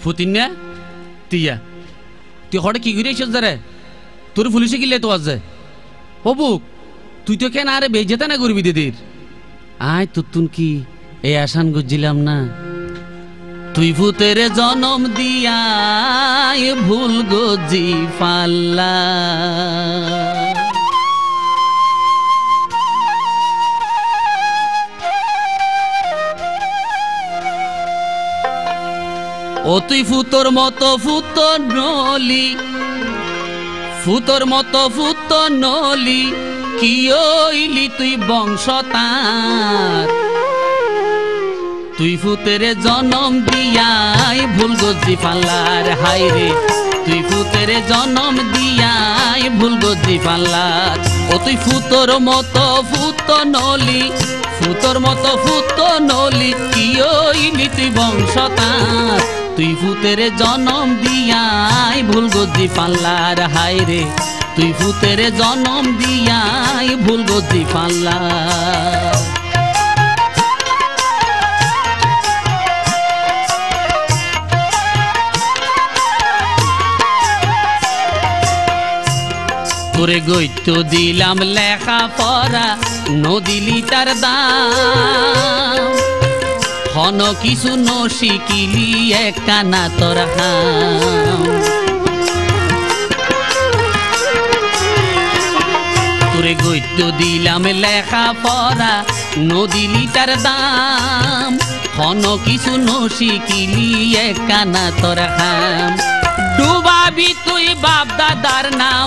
ফুতিন না তিয়া তুই হঠাৎ কি করে এসেছ রে তোর পুলিশে কিনলে তো আজ হবুক তুই তো কেন আরে বেজেতা না করবি দিদির আয় তুতুন কি এই আসান গুজিলাম না তুই ভূতের জনম দিয়া ভুল গজি পাল্লা ও তুই ফুতোর মতো ফুত নলি ফুতোর মতো ফুত নলি কি হইলি তুই বংশ তার তুই ফুতের জনম দিয়াই ভুল গজি পাল্লার হাই রে তুই ফুতের জনম দিয়াই ভুল গজি পাল্লার ও তুই ফুতোর মতো ফুত নলি ফুতোর মতো ফুত নলি কি হইলি তুই বংশ তার তুই ফুতের জনম দিয়াই ভুল গজি পাল্লার হাই রে তুই ফুতের জনম দিয়াই ভুল গজি পাল্লার তোরে গইত দিলাম লেখা পড়া নদিলি তার দাম হন কিছু নশিকিলি একখানা তোর হাম তোরে গইত দিলাম লেখা পড়া নদিলি তার দাম হন কিছু নশিকিলি একখানা তোর হাম ডুবাবি তুই বাপ দাদার নাম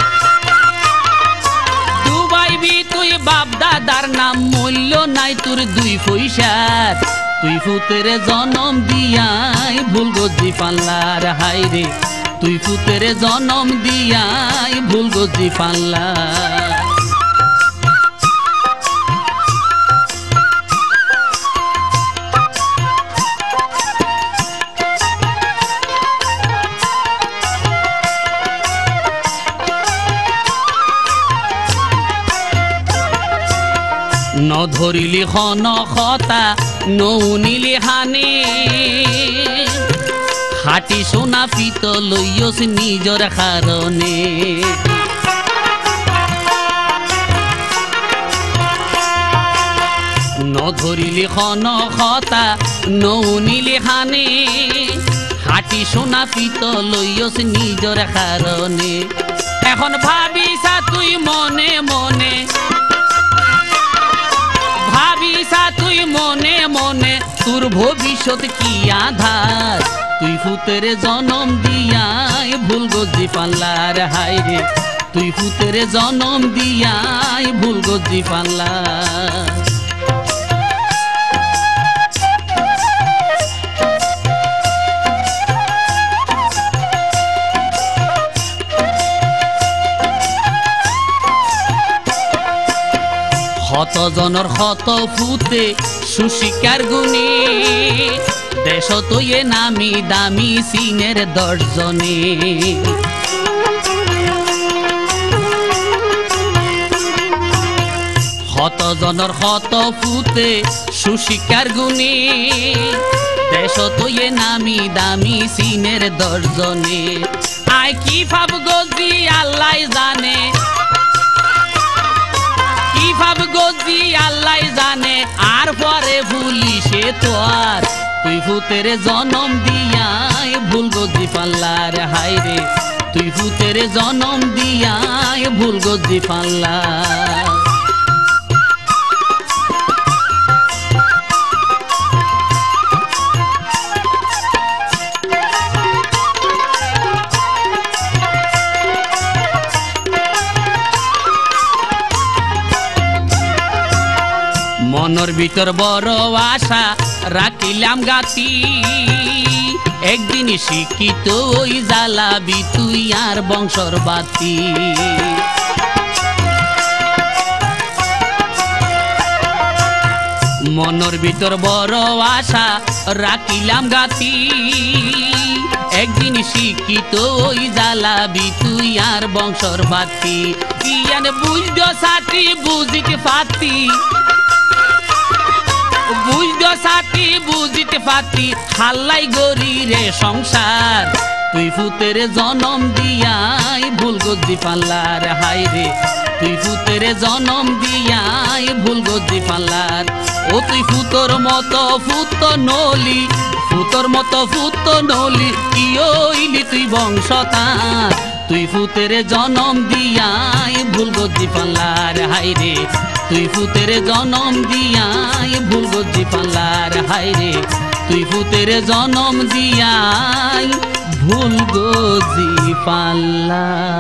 তুই বাপ দাদার নাম মূল্য নাই তোর দুই পয়সার তুই ফুতের জনম দিয়াই ভুল গজি পাল্লার হাই রে তুই ফুতের জনম দিয়াই ভুল গজি পাল্লার ন ধরিলি খন খতা নৌনিলি হানে হাটি সোনা পিত লইয়স নিজর কারণে ন ধরিলি খন খতা নৌনিলি হানে হাটি সোনা পিত লইয়স নিজর কারণে এখন ভাবিসা তুই মনে মনে ভাবিসা তুই মনে মনে তোর ভবিষ্যৎ কি আধার তুই ফুতের জনম দিয়াই ভুল গজি পাল্লার হাই রে তুই ফুতের জনম দিয়াই ভুল গজি পাল্লার শত জনের শত ফুতে সুশিকার গুণে দেশ তৈয়ে নামি দামি সিনের দর্জনে শত জনের শত ফুতে সুশিকার গুণে দেশ তৈয়ে নামি দামি সিনের দর্জনে আয় কি ভাব গজি আল্লাহ জানে ভাব গজি আল্লাহ জানে আর পরে পুলিশে তো আর তুই ফুতের জনম দিয়াই ভুল গজি পাল্লার হাই রে তুই ফুতের জনম দিয়াই ভুল গজি পাল্লার মনের ভিতর বড় আশা রাখিলাম গাতি একদিন শিক্ষিত ওই জ্বালাবি তুই আর বংশর বাতি মনের ভিতর বড় আশা রাখিলাম গাতি একদিন শিক্ষিত ওই জ্বালাবি তুই আর বংশর বাতি ইয়ান বুঝদ সাথী বুঝিক ফাতি বুঝদ সাথী বুঝিতে পাতি হাল্লাই গরি রে সংসার তুই ফুতের জনম দিয়াই ভুল গজ্জি পাল্লার হাই রে তুই ফুতের জনম দিয়াই ভুল গজ্জি পাল্লার ও তুই ফুতর মতো ফুত নলি ফুতর মতো ফুত নলি কি হইলি তুই বংশতার তুই ফুতের জনম দিয়াই ভুল গজ্জি পাল্লার হাই রে তুই ফুতের জনম দিয়াই ভুল গজ্জি পাল্লার হাই রে তুই ফুতের জনম দিয়াই ভুল গজ্জি পাল্লা।